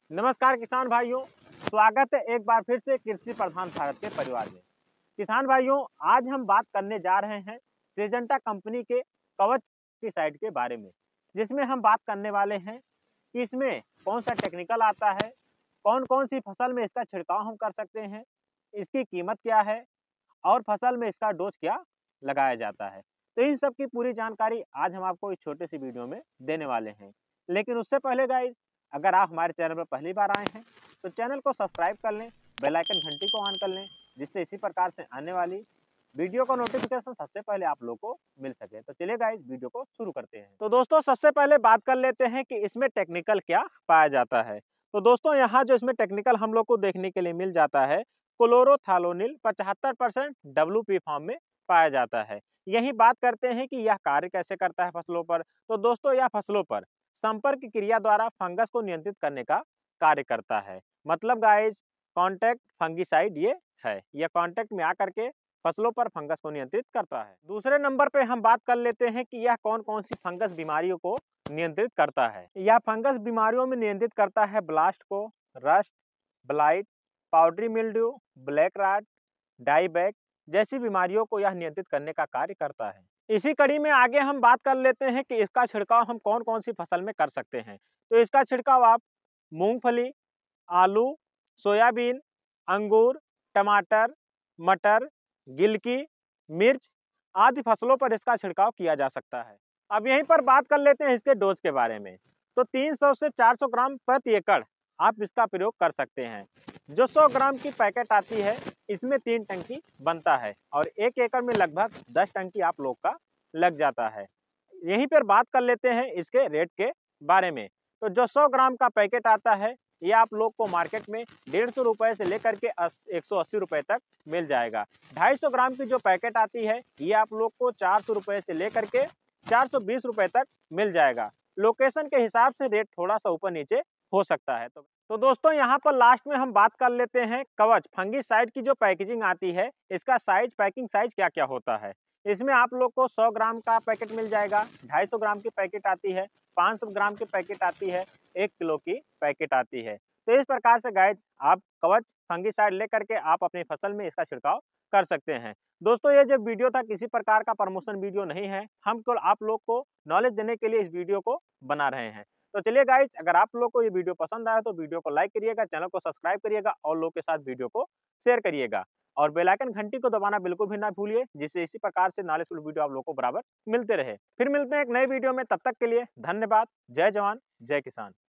नमस्कार किसान भाइयों, स्वागत है एक बार फिर से कृषि प्रधान भारत के परिवार में। किसान भाइयों, आज हम बात करने जा रहे हैं सिजेंटा कंपनी के कवच पेस्टिसाइड के बारे में, जिसमें हम बात करने वाले हैं कि इसमें कौन सा टेक्निकल आता है, कौन कौन सी फसल में इसका छिड़काव हम कर सकते हैं, इसकी कीमत क्या है और फसल में इसका डोज क्या लगाया जाता है। तो इन सब की पूरी जानकारी आज हम आपको इस छोटे सी वीडियो में देने वाले हैं। लेकिन उससे पहले गाइस, अगर आप हमारे चैनल पर पहली बार आए हैं तो चैनल को सब्सक्राइब कर लें, बेल आइकन घंटी को ऑन कर लें, जिससे इसी प्रकार से आने वाली वीडियो का नोटिफिकेशन सबसे पहले आप लोग को मिल सके। तो चलिए गाइस, वीडियो को शुरू करते हैं। तो दोस्तों, सबसे पहले बात कर लेते हैं कि इसमें टेक्निकल क्या पाया जाता है। तो दोस्तों, यहाँ जो इसमें टेक्निकल हम लोग को देखने के लिए मिल जाता है, क्लोरोथालोनिल 75% WP फॉर्म में पाया जाता है। यही बात करते हैं कि यह कार्य कैसे करता है फसलों पर। तो दोस्तों, यह फसलों पर संपर्क क्रिया द्वारा फंगस को नियंत्रित करने का कार्य करता है। मतलब गाइस, कॉन्टैक्ट फंगिसाइड ये है। यह कॉन्टैक्ट में आकर के फसलों पर फंगस को नियंत्रित करता है। दूसरे नंबर पे हम बात कर लेते हैं कि यह कौन कौन सी फंगस बीमारियों को नियंत्रित करता है। यह फंगस बीमारियों में नियंत्रित करता है ब्लास्ट को, rust, blight, powdery mildew, black rot, dieback जैसी बीमारियों को यह नियंत्रित करने का कार्य करता है। इसी कड़ी में आगे हम बात कर लेते हैं कि इसका छिड़काव हम कौन कौन सी फसल में कर सकते हैं। तो इसका छिड़काव आप मूंगफली, आलू, सोयाबीन, अंगूर, टमाटर, मटर, गिलकी, मिर्च आदि फसलों पर इसका छिड़काव किया जा सकता है। अब यहीं पर बात कर लेते हैं इसके डोज के बारे में। तो 300 से 400 ग्राम प्रति एकड़ आप इसका प्रयोग कर सकते हैं। जो 100 ग्राम की पैकेट आती है, इसमें 3 टंकी बनता है और 1 एकड़ में लगभग 10 टंकी आप लोग का लग जाता है। यहीं पर बात कर लेते हैं इसके रेट के बारे में। तो जो 100 ग्राम का पैकेट आता है, ये आप लोग को मार्केट में 150 रुपए से लेकर के 180 रुपए तक मिल जाएगा। 250 ग्राम की जो पैकेट आती है, ये आप लोग को 400 रुपए से लेकर के 420 रुपए तक मिल जाएगा। लोकेशन के हिसाब से रेट थोड़ा सा ऊपर नीचे हो सकता है। तो दोस्तों, यहाँ पर लास्ट में हम बात कर लेते हैं कवच फंगिसाइड की जो पैकेजिंग आती है, इसका साइज, पैकिंग साइज क्या क्या होता है। इसमें आप लोग को 100 ग्राम का पैकेट मिल जाएगा, 250 ग्राम की पैकेट आती है, 500 ग्राम की पैकेट आती है, 1 किलो की पैकेट आती है। तो इस प्रकार से गाइस, आप कवच फंगिसाइड लेकर के आप अपनी फसल में इसका छिड़काव कर सकते हैं। दोस्तों, ये जो वीडियो था, किसी प्रकार का प्रमोशन वीडियो नहीं है, हम केवल आप लोग को नॉलेज देने के लिए इस वीडियो को बना रहे हैं। तो चलिए गाइस, अगर आप लोग को ये वीडियो पसंद आया तो वीडियो को लाइक करिएगा, चैनल को सब्सक्राइब करिएगा और लोगों के साथ वीडियो को शेयर करिएगा और बेल आइकन घंटी को दबाना बिल्कुल भी ना भूलिए, जिससे इसी प्रकार से नॉलेजफुल वीडियो आप लोगों को बराबर मिलते रहे। फिर मिलते हैं एक नए वीडियो में, तब तक के लिए धन्यवाद। जय जवान, जय किसान।